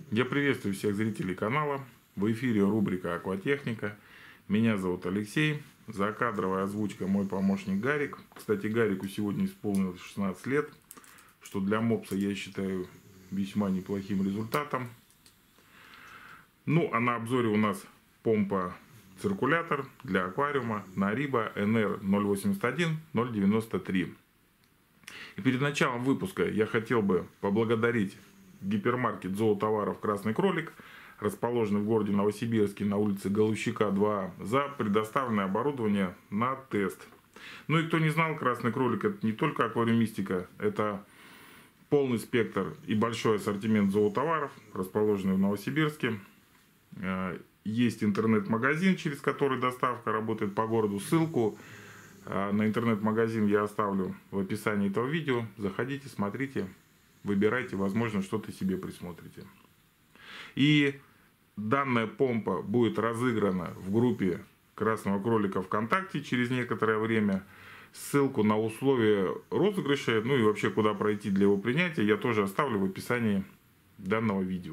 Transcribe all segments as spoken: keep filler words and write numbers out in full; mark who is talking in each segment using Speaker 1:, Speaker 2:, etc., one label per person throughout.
Speaker 1: Я приветствую всех зрителей канала. В эфире рубрика «Акватехника». Меня зовут Алексей. За кадровой озвучкой мой помощник Гарик. Кстати, Гарику сегодня исполнилось шестнадцать лет, что для мопса я считаю весьма неплохим результатом. Ну, а на обзоре у нас помпа-циркулятор для аквариума Нариба эн эр ноль восемьдесят один ноль девяносто три. И перед началом выпуска я хотел бы поблагодарить гипермаркет зоотоваров «Красный кролик», расположенный в городе Новосибирске на улице Голущика два А, за предоставленное оборудование на тест. Ну и кто не знал, «Красный кролик» — это не только аквариумистика, это полный спектр и большой ассортимент зоотоваров, расположенный в Новосибирске. Есть интернет-магазин, через который доставка работает по городу. Ссылку на интернет-магазин я оставлю в описании этого видео. Заходите, смотрите, выбирайте, возможно, что-то себе присмотрите. И данная помпа будет разыграна в группе «Красного кролика» ВКонтакте через некоторое время. Ссылку на условия розыгрыша, ну и вообще куда пройти для его принятия, я тоже оставлю в описании данного видео.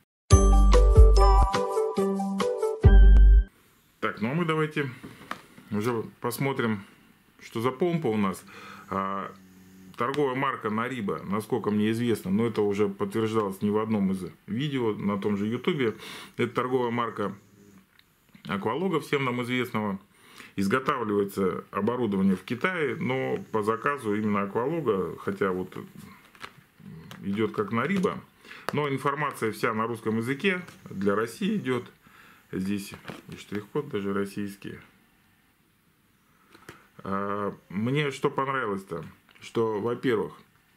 Speaker 1: Так, ну а мы давайте уже посмотрим, что за помпа у нас. Торговая марка Нариба, насколько мне известно, но это уже подтверждалось не в одном из видео на том же ютубе. Это торговая марка Аквалога, всем нам известного. Изготавливается оборудование в Китае, но по заказу именно Аквалога, хотя вот идет как Нариба, но информация вся на русском языке, для России идет. Здесь и штрих-код даже российский. Мне что понравилось-то? Что, во-первых,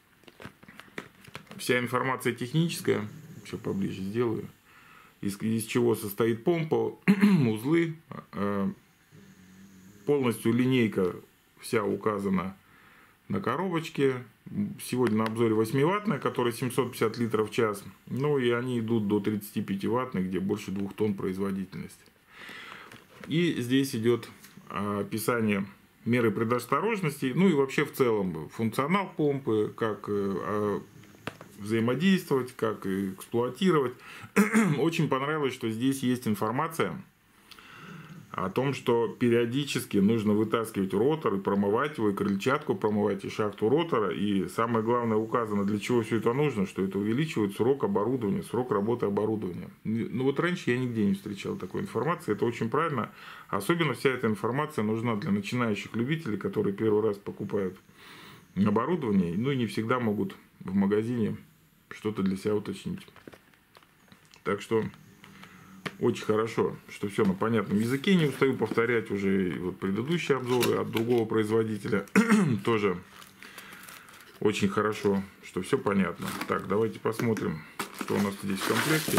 Speaker 1: вся информация техническая, еще поближе сделаю, из, из чего состоит помпа, узлы, э, полностью линейка вся указана на коробочке. Сегодня на обзоре восьмиваттная, которая семьсот пятьдесят литров в час, ну и они идут до тридцати пяти ваттных, где больше двух тонн производительность. И здесь идет э, описание меры предосторожности, ну и вообще в целом функционал помпы, как э, взаимодействовать, как эксплуатировать. Очень понравилось, что здесь есть информация о том, что периодически нужно вытаскивать ротор и промывать его, и крыльчатку промывать, и шахту ротора. И самое главное указано, для чего все это нужно, что это увеличивает срок оборудования, срок работы оборудования. Ну вот раньше я нигде не встречал такой информации, это очень правильно. Особенно вся эта информация нужна для начинающих любителей, которые первый раз покупают оборудование, ну и не всегда могут в магазине что-то для себя уточнить. Так что очень хорошо, что все на понятном языке, не устаю повторять уже вот предыдущие обзоры от другого производителя. Тоже очень хорошо, что все понятно. Так, давайте посмотрим, что у нас здесь в комплекте.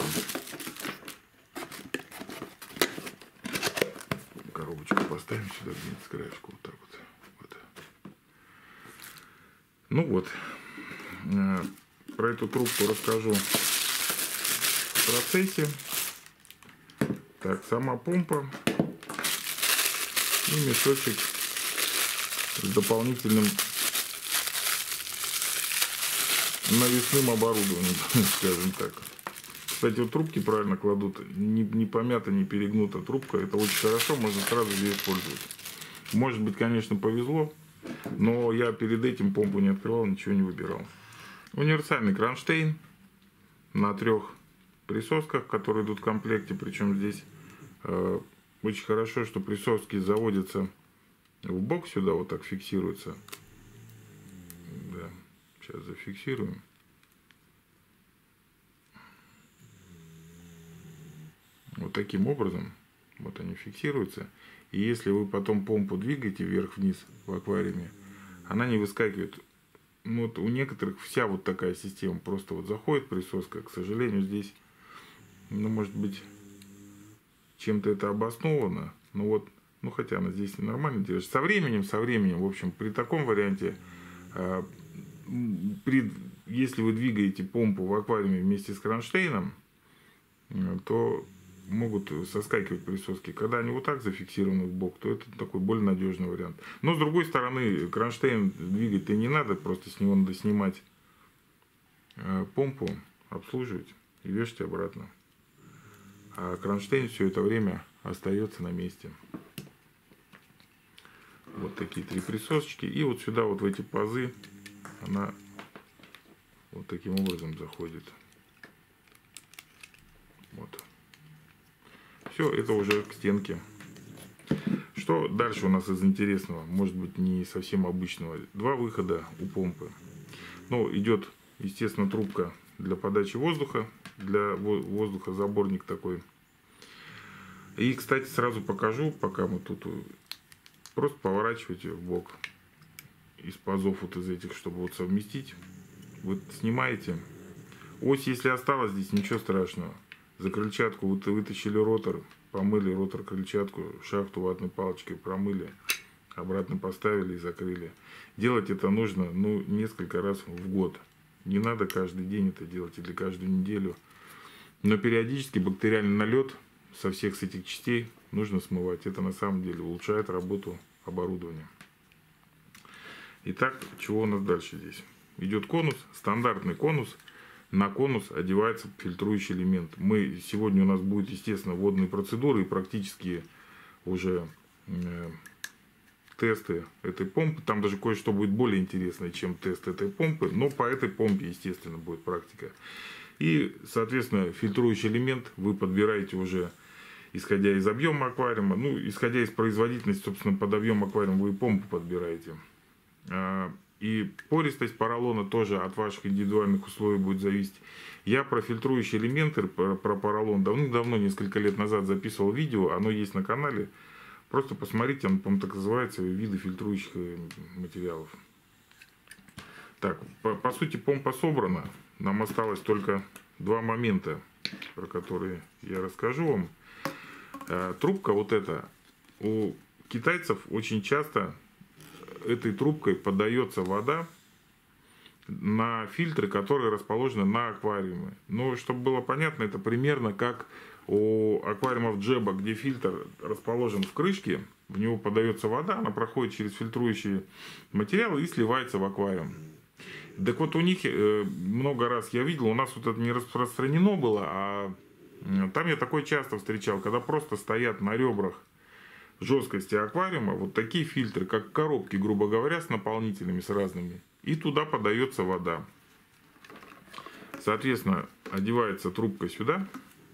Speaker 1: Коробочку поставим сюда где-нибудь с краешку, вот так вот. Вот. Ну вот, про эту трубку расскажу в процессе. Так, сама помпа и мешочек с дополнительным навесным оборудованием, скажем так. Кстати, вот трубки правильно кладут, не, не помята, не перегнута трубка, это очень хорошо, можно сразу ее использовать. Может быть, конечно, повезло, но я перед этим помпу не открывал, ничего не выбирал. Универсальный кронштейн на трех присосках, которые идут в комплекте, причем здесь э, очень хорошо, что присоски заводятся в бок сюда, вот так фиксируются. Да, сейчас зафиксируем. Вот таким образом, вот они фиксируются. И если вы потом помпу двигаете вверх-вниз в аквариуме, она не выскакивает. Ну, вот у некоторых вся вот такая система просто вот заходит присоска. К сожалению, здесь, ну, может быть, чем-то это обосновано. Но вот, ну, хотя она здесь нормально держит. Со временем, со временем, в общем, при таком варианте, э, при, если вы двигаете помпу в аквариуме вместе с кронштейном, э, то могут соскакивать присоски. Когда они вот так зафиксированы в бок, то это такой более надежный вариант. Но с другой стороны, кронштейн двигать-то не надо, просто с него надо снимать помпу, обслуживать, и вешать обратно. А кронштейн все это время остается на месте. Вот такие три присосочки. И вот сюда, вот в эти пазы, она вот таким образом заходит. Вот. Все, это уже к стенке. Что дальше у нас из интересного? Может быть, не совсем обычного. Два выхода у помпы. Ну, идет, естественно, трубка для подачи воздуха. Для воздухозаборник такой. И, кстати, сразу покажу, пока мы тут... Просто поворачивайте в бок из пазов вот из этих, чтобы вот совместить. Вы снимаете. Ось, если осталось здесь, ничего страшного. За крыльчатку вы вытащили ротор, помыли ротор, крыльчатку, шахту ватной палочкой промыли, обратно поставили и закрыли. Делать это нужно, ну, несколько раз в год. Не надо каждый день это делать или каждую неделю. Но периодически бактериальный налет со всех с этих частей нужно смывать. Это на самом деле улучшает работу оборудования. Итак, чего у нас дальше здесь? Идет конус, стандартный конус. На конус одевается фильтрующий элемент. Мы, сегодня у нас будет, естественно, водные процедуры и практически уже э, тесты этой помпы. Там даже кое-что будет более интересное, чем тест этой помпы. Но по этой помпе, естественно, будет практика. И, соответственно, фильтрующий элемент вы подбираете уже, исходя из объема аквариума. Ну, исходя из производительности, собственно, под объем аквариума вы и помпу подбираете. И пористость поролона тоже от ваших индивидуальных условий будет зависеть. Я про фильтрующие элементы, про, про поролон давно-давно, несколько лет назад записывал видео. Оно есть на канале. Просто посмотрите, оно, по-моему, так называется, виды фильтрующих материалов. Так, по, по сути, помпа собрана. Нам осталось только два момента, про которые я расскажу вам. Э, трубка вот эта. У китайцев очень часто этой трубкой подается вода на фильтры, которые расположены на аквариуме. Но, чтобы было понятно, это примерно как у аквариумов Джеба, где фильтр расположен в крышке, в него подается вода, она проходит через фильтрующие материалы и сливается в аквариум. Так вот, у них много раз я видел, у нас вот это не распространено было, а там я такое часто встречал, когда просто стоят на ребрах жесткости аквариума вот такие фильтры, как коробки, грубо говоря, с наполнителями, с разными. И туда подается вода. Соответственно, одевается трубка сюда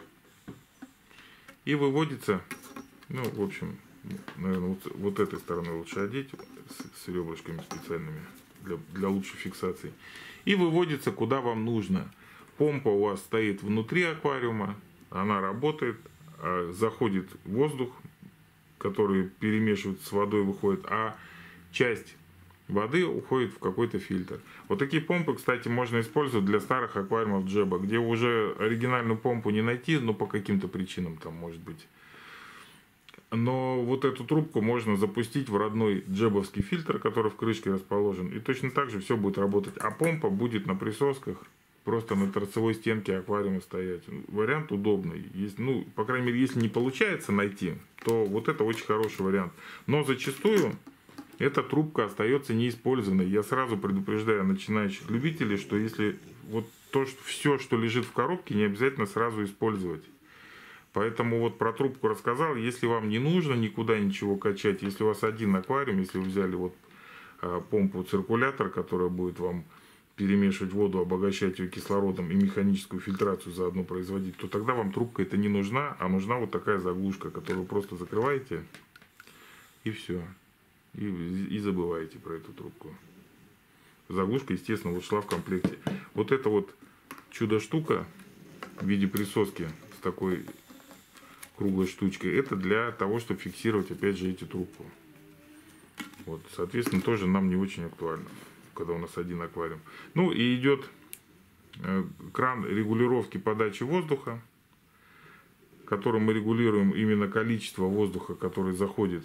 Speaker 1: и выводится, ну, в общем, наверное, вот, вот этой стороны лучше одеть, с, с ребрышками специальными для, для лучшей фиксации. И выводится куда вам нужно. Помпа у вас стоит внутри аквариума, она работает, заходит воздух, который перемешивается с водой, выходит, а часть воды уходит в какой-то фильтр. Вот такие помпы, кстати, можно использовать для старых аквариумов Джеба, где уже оригинальную помпу не найти, но по каким-то причинам там может быть. Но вот эту трубку можно запустить в родной джебовский фильтр, который в крышке расположен, и точно так же все будет работать. А помпа будет на присосках, просто на торцевой стенке аквариума стоять. Вариант удобный. Если, ну, по крайней мере, если не получается найти, то вот это очень хороший вариант. Но зачастую эта трубка остается неиспользованной. Я сразу предупреждаю начинающих любителей, что если вот то, что все, что лежит в коробке, не обязательно сразу использовать. Поэтому вот про трубку рассказал. Если вам не нужно никуда ничего качать, если у вас один аквариум, если вы взяли вот помпу-циркулятор, которая будет вам перемешивать воду, обогащать ее кислородом и механическую фильтрацию заодно производить, то тогда вам трубка это не нужна, а нужна вот такая заглушка, которую просто закрываете и все. И, и забываете про эту трубку. Заглушка, естественно, вот шла в комплекте. Вот эта вот чудо-штука в виде присоски с такой круглой штучкой, это для того, чтобы фиксировать опять же эти трубку. Вот, соответственно, тоже нам не очень актуально, когда у нас один аквариум. Ну и идет кран регулировки подачи воздуха, которым мы регулируем именно количество воздуха, который заходит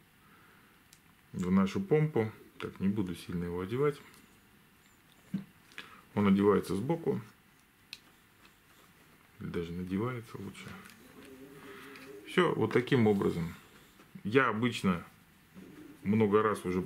Speaker 1: в нашу помпу. Так, не буду сильно его одевать. Он одевается сбоку. Или даже надевается лучше. Все вот таким образом. Я обычно много раз уже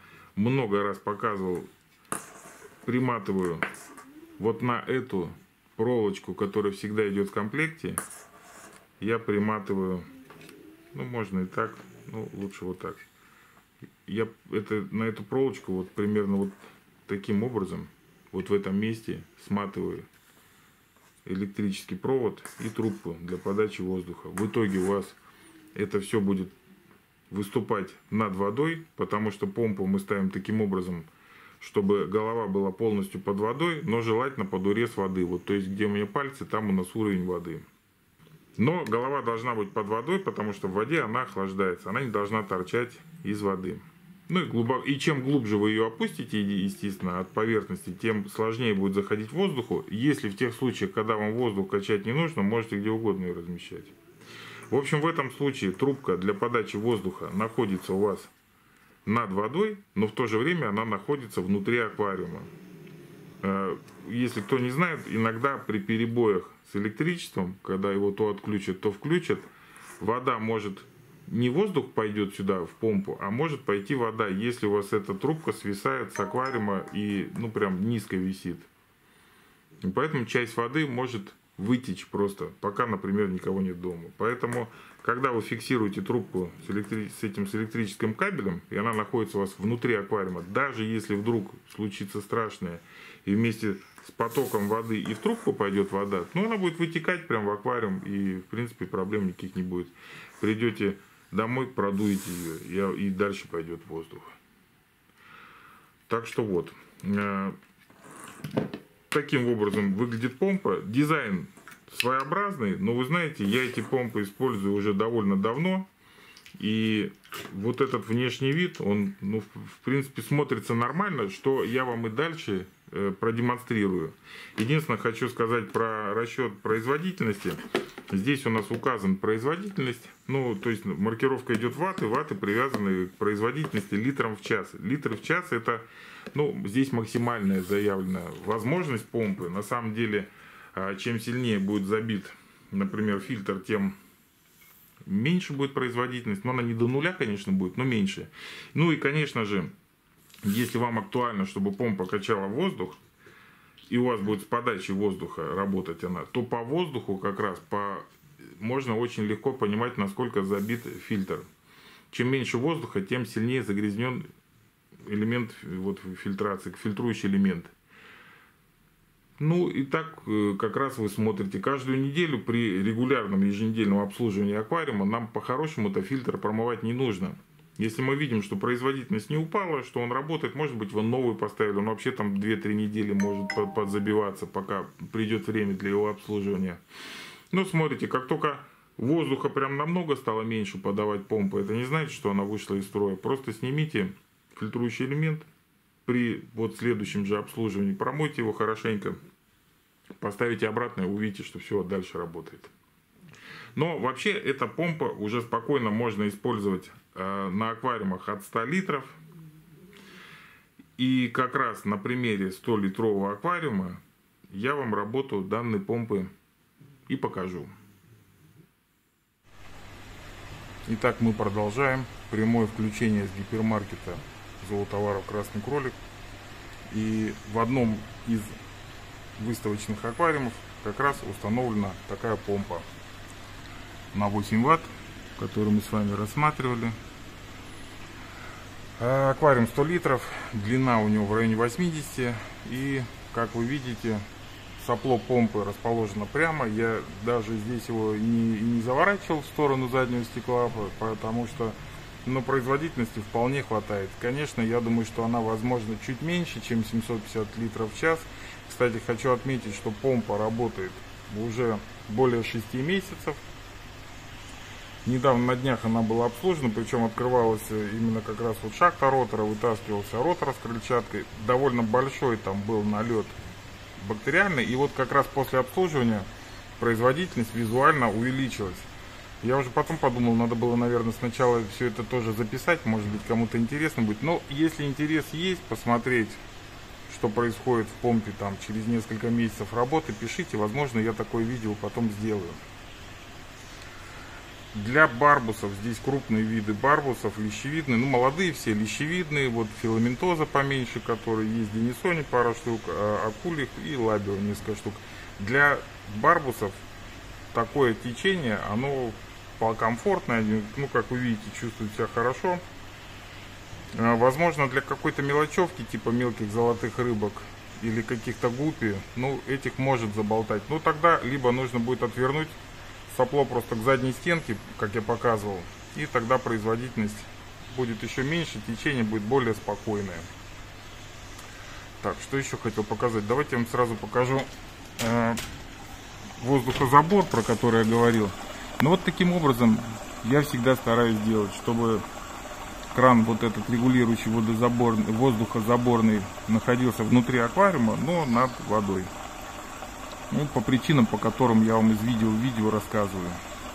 Speaker 1: много раз показывал, приматываю вот на эту проволочку, которая всегда идет в комплекте, я приматываю, ну можно и так, ну лучше вот так. Я это, на эту проволочку вот примерно вот таким образом, вот в этом месте сматываю электрический провод и трубку для подачи воздуха. В итоге у вас это все будет выступать над водой, потому что помпу мы ставим таким образом, чтобы голова была полностью под водой, но желательно под урез воды. Вот, то есть, где у меня пальцы, там у нас уровень воды. Но голова должна быть под водой, потому что в воде она охлаждается. Она не должна торчать из воды. Ну и, глубоко, и чем глубже вы ее опустите, естественно, от поверхности, тем сложнее будет заходить воздуху. Если в тех случаях, когда вам воздух качать не нужно, можете где угодно ее размещать. В общем, в этом случае трубка для подачи воздуха находится у вас над водой, но в то же время она находится внутри аквариума. Если кто не знает, иногда при перебоях с электричеством, когда его то отключат, то включат, вода может, не воздух пойдет сюда в помпу, а может пойти вода, если у вас эта трубка свисает с аквариума и ну прям низко висит. И поэтому часть воды может вытечь просто, пока, например, никого нет дома. Поэтому, когда вы фиксируете трубку с, электри... с этим с электрическим кабелем, и она находится у вас внутри аквариума, даже если вдруг случится страшное, и вместе с потоком воды и в трубку пойдет вода, ну, она будет вытекать прямо в аквариум, и, в принципе, проблем никаких не будет. Придете домой, продуете ее, и дальше пойдет воздух. Так что вот. Таким образом выглядит помпа. Дизайн своеобразный, но вы знаете, я эти помпы использую уже довольно давно. И вот этот внешний вид, он, ну, в принципе, смотрится нормально, что я вам и дальше э, продемонстрирую. Единственное, хочу сказать про расчет производительности. Здесь у нас указан производительность. Ну, то есть маркировка идет ватты, ватты привязаны к производительности литрам в час. Литры в час это... Ну, здесь максимальная заявленная возможность помпы. На самом деле, чем сильнее будет забит, например, фильтр, тем меньше будет производительность. Но она не до нуля, конечно, будет, но меньше. Ну и, конечно же, если вам актуально, чтобы помпа качала воздух, и у вас будет с подачей воздуха работать она, то по воздуху как раз по... можно очень легко понимать, насколько забит фильтр. Чем меньше воздуха, тем сильнее загрязнен элемент вот, фильтрации, фильтрующий элемент. Ну и так как раз вы смотрите каждую неделю при регулярном еженедельном обслуживании аквариума, нам по-хорошему-то фильтр промывать не нужно. Если мы видим, что производительность не упала, что он работает, может быть, вы новый поставили, он вообще там две-три недели может подзабиваться, пока придет время для его обслуживания. Но смотрите, как только воздуха прям намного стало меньше подавать помпа, это не значит, что она вышла из строя. Просто снимите фильтрующий элемент при вот следующем же обслуживании, промойте его хорошенько, поставите обратно и увидите, что все дальше работает. Но вообще эта помпа уже спокойно можно использовать э, на аквариумах от ста литров. И как раз на примере столитрового аквариума я вам работу данной помпы и покажу. Итак, мы продолжаем прямое включение с гипермаркета зоотоваров «Красный кролик». И в одном из выставочных аквариумов как раз установлена такая помпа на восемь ватт, которую мы с вами рассматривали. Аквариум сто литров, длина у него в районе восьмидесяти. И, как вы видите, сопло помпы расположено прямо. Я даже здесь его не, не заворачивал в сторону заднего стекла, потому что но производительности вполне хватает. Конечно, я думаю, что она, возможно, чуть меньше, чем семьсот пятьдесят литров в час. Кстати, хочу отметить, что помпа работает уже более шести месяцев. Недавно на днях она была обслужена, причем открывалась именно как раз вот шахта ротора, вытаскивался ротор с крыльчаткой. Довольно большой там был налет бактериальный. И вот как раз после обслуживания производительность визуально увеличилась. Я уже потом подумал, надо было, наверное, сначала все это тоже записать, может быть, кому-то интересно будет. Но если интерес есть, посмотреть, что происходит в помпе там через несколько месяцев работы, пишите, возможно, я такое видео потом сделаю. Для барбусов, здесь крупные виды барбусов, лещевидные, ну молодые все лещевидные, вот филаментоза поменьше, которые есть, денисони пара штук, акулих и лабио несколько штук. Для барбусов такое течение, оно комфортное, ну как вы видите, чувствует себя хорошо. Возможно, для какой-то мелочевки, типа мелких золотых рыбок или каких-то гуппи, ну этих может заболтать. Ну тогда либо нужно будет отвернуть сопло просто к задней стенке, как я показывал, и тогда производительность будет еще меньше, течение будет более спокойное. Так, что еще хотел показать? Давайте я вам сразу покажу э, воздухозабор, про который я говорил. Ну вот таким образом я всегда стараюсь делать, чтобы кран вот этот регулирующий водозаборный, воздухозаборный находился внутри аквариума, но над водой. Ну, по причинам, по которым я вам из видео в видео рассказываю.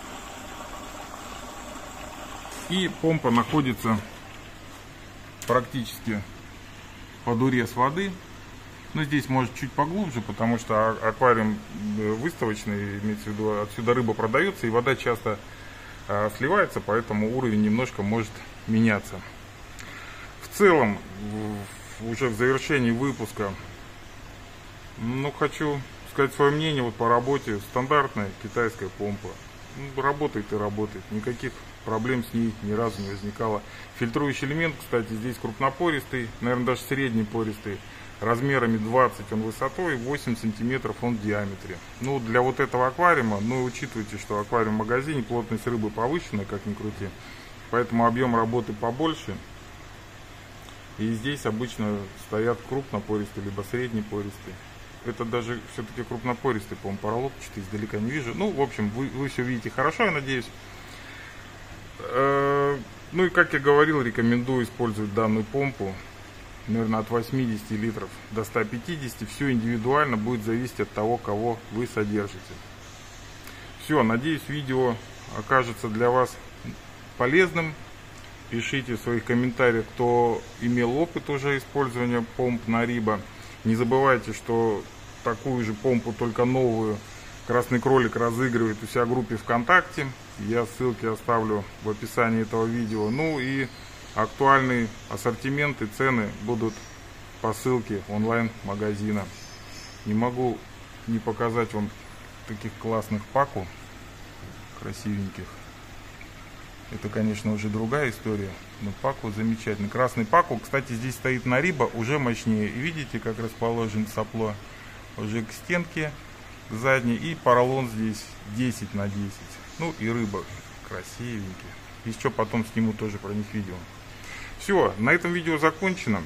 Speaker 1: И помпа находится практически под урез воды. Но здесь может чуть поглубже, потому что аквариум выставочный, имеется в виду, отсюда рыба продается, и вода часто а, сливается, поэтому уровень немножко может меняться. В целом, в, уже в завершении выпуска, ну, хочу сказать свое мнение вот по работе. Стандартная китайская помпа. Ну, работает и работает. Никаких проблем с ней ни разу не возникало. Фильтрующий элемент, кстати, здесь крупнопористый, наверное, даже среднепористый. Размерами двадцать он высотой, восемь сантиметров он в диаметре. Ну, для вот этого аквариума, ну, учитывайте, что аквариум в магазине, плотность рыбы повышенная, как ни крути. Поэтому объем работы побольше. И здесь обычно стоят крупнопористые, либо среднепористые. Это даже все-таки крупнопористый, по-моему, поролопчатый, издалека не вижу. Ну, в общем, вы, вы все видите хорошо, я надеюсь. Ну и, как я говорил, рекомендую использовать данную помпу. Наверное, от восьмидесяти литров до ста пятидесяти. Все индивидуально, будет зависеть от того, кого вы содержите. Все, надеюсь, видео окажется для вас полезным. Пишите в своих комментариях, кто имел опыт уже использования помп Нариба. Не забывайте, что такую же помпу, только новую, Красный Кролик разыгрывает у себя в группе ВКонтакте. Я ссылки оставлю в описании этого видео. Ну и актуальный ассортимент и цены будут по ссылке онлайн-магазина. Не могу не показать вам таких классных паку, красивеньких. Это, конечно, уже другая история, но паку замечательный. Красный паку, кстати, здесь стоит Нариба, уже мощнее. И видите, как расположен сопло уже к стенке задней. И поролон здесь десять на десять. Ну и рыба красивенькая. Еще потом сниму тоже про них видео. Все, на этом видео закончено.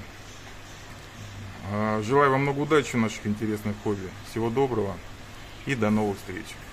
Speaker 1: Желаю вам много удачи в наших интересных хобби. Всего доброго и до новых встреч.